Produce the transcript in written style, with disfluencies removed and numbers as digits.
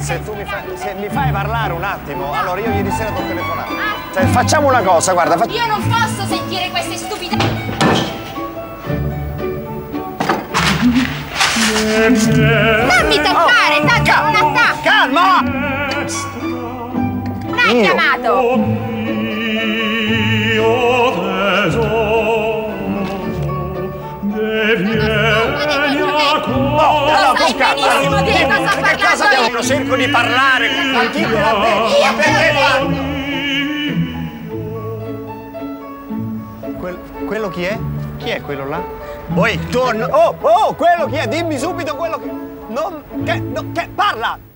Se mi fai parlare un attimo, allora io ieri sera ti ho telefonato. Cioè, facciamo una cosa, guarda. Io non posso sentire queste stupide... Non mi toccare, tanto non attacca! Calma! Non hai chiamato! Sai benissimo di che cosa sto parlando io! Cerco di parlare! Ma chi te l'ha detto? Io te l'ho detto! Quello chi è? Chi è quello là? Poi torno... Oh, quello chi è? Dimmi subito quello che... Parla!